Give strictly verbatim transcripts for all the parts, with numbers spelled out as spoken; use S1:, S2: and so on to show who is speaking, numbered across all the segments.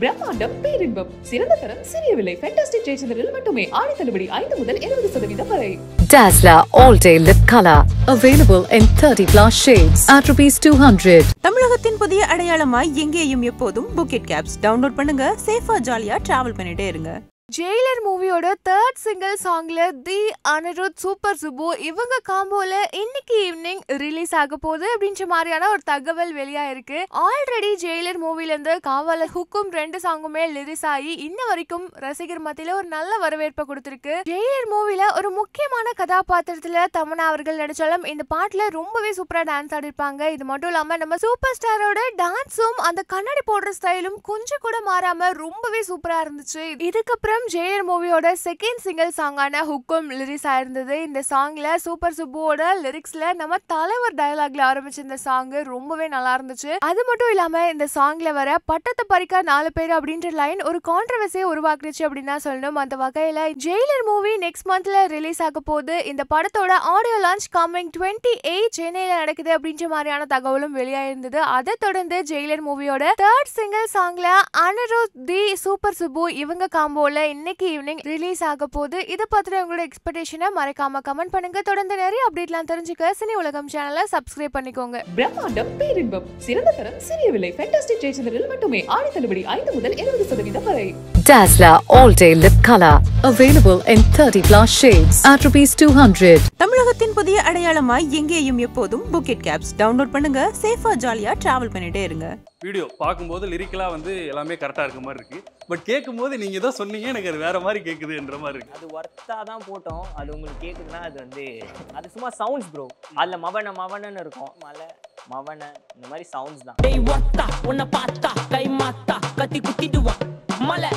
S1: பிரம்மாண்டம் பேரின்பம் சிறந்த தரம் சிறிய விலை ஃபேண்டாஸ்டிக் ஜெயச்சந்திரனில் மட்டுமே ஆடி தள்ளுபடி ஐந்து முதல் இருபது சதவீதம் வரை.
S2: Dazller All Day Lip Color available in thirty plus shades at rupees two hundred.
S3: தமிழகத்தின் புதிய அடையாளமாய் எங்கேயும் எப்போதும் புக்கெட் கேப்ஸ் டவுன்லோட் பண்ணுங்க. சேஃபா ஜாலியா டிராவல் பண்ணிட்டே இருங்க.
S4: ஜெயிலர் மூவியோட தேர்ட் சிங்கிள் சாங்ல தி அனிருத் சூப்பர் சுப்பு இவங்க காம்போல இன்னைக்கு ஈவினிங் ரிலீஸ் ஆக போகுது அப்படின்ற மாதிரியான ஒரு தகவல் வெளியாயிருக்கு. ஆல்ரெடி ஜெயிலர் மூவில இருந்து காவலர் ஹுக்கும் ரெண்டு சாங்குமே ரிலீஸ் ஆகி இன்ன வரைக்கும் ரசிகர் மத்தியில ஒரு நல்ல வரவேற்பை கொடுத்திருக்கு. ஜெயிலர் மூவில ஒரு முக்கியமான கதாபாத்திரத்துல தமன்னா அவர்கள் நடிச்சாலும் இந்த பாட்டுல ரொம்பவே சூப்பரா டான்ஸ் ஆடிருப்பாங்க. இது மட்டும் இல்லாம நம்ம சூப்பர் ஸ்டாரோட டான்ஸும் அந்த கண்ணாடி போடுற ஸ்டைலும் கொஞ்சம் கூட மாறாம ரொம்பவே சூப்பரா இருந்துச்சு. இதுக்கப்புறம் ஜெயிலர் மூவியோட செகண்ட் சிங்கிள் சாங்கான ஹுக்கும் லிரிக்ஸ் ஆயிருந்தது. இந்த சாங்ல சூப்பர் சுப்புவோட லிரிக்ஸ்ல நம்ம தலைவர் டயலாக்ல ஆரம்பிச்ச இந்த சாங் ரொம்பவே நல்லா இருந்துச்சு. அது மட்டும் இல்லாம இந்த சாங்ல வர பட்டத்தை பறிக்க நாலு பேர் அப்படின்ற லைன் ஒரு கான்ட்ரவர்சியை உருவாக்குச்சு அப்படின்னு தான் சொல்லணும். அந்த வகையில ஜெயிலர் மூவி நெக்ஸ்ட் மந்த்ல ரிலீஸ் ஆக போகுது. இந்த படத்தோட audio launch coming twenty eight சென்னையில நடக்குது அப்படின்ற மாதிரியான தகவலும் வெளியாயிருந்தது. அதை தொடர்ந்து ஜெயிலர் மூவியோட தேர்ட் சிங்கிள் சாங்ல அனிருத் தி சூப்பர் சுப்பு இவங்க காம்போல இன்னைக்கு ஈவினிங் ரிலீஸ் ஆக போகுது. இத பத்தின உங்களோட எக்ஸ்பெக்டேஷனை மறக்காம கமெண்ட் பண்ணுங்க. தொடர்ந்து நிறைய அப்டேட்லாம் தெரிஞ்சுக்க சினி உலகம் சேனலை சப்ஸ்கிரைப் பண்ணிக்கோங்க.
S1: பிரம்மாண்டம் பேரின்பம் சிறந்த தரம் சிறிய விலை ஃபேண்டாஸ்டிக் ஜெயச்சந்திரனில் மட்டுமே ஆடி தள்ளுபடி ஐந்து முதல் இருபது சதவீதம் வரை.
S2: Dazller All Day Lip Color available in thirty plus shades at rupees two hundred.
S3: தமிழகத்தின் புதிய அடையாளமாய் எங்கேயும் எப்போதும் புக்கெட் கேப்ஸ் டவுன்லோட் பண்ணுங்க. சேஃபா ஜாலியா டிராவல் பண்ணிட்டே இருங்க.
S5: வீடியோ பார்க்கும்போது லிரிக்கலாக வந்து எல்லாமே கரெக்டாக இருக்க மாதிரி இருக்குது. பட் கேட்கும்போது நீங்கள் ஏதோ சொன்னீங்க எனக்கு அது வேறு மாதிரி கேட்குதுன்ற மாதிரி இருக்குது.
S6: அது ஒர்த்தாக தான் போட்டோம். அது உங்களுக்கு கேட்குதுன்னா அது வந்து அது சும்மா சவுண்ட்ஸ் ப்ரோ. அதில் மவன மவனன்னு இருக்கும். மலை மவன இந்த மாதிரி சவுண்ட்ஸ் தான். டேய் ஒர்த்தா உன்னை பார்த்தா கை மாத்தா கத்தி குத்திடுவா மலை.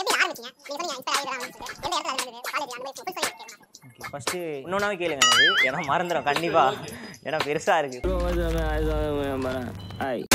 S6: ஃபஸ்ட்டு இன்னொன்னாவே கேளுங்க. அது ஏன்னா மறந்துடும் கண்டிப்பாக. ஏன்னா பெருசாக இருக்குது.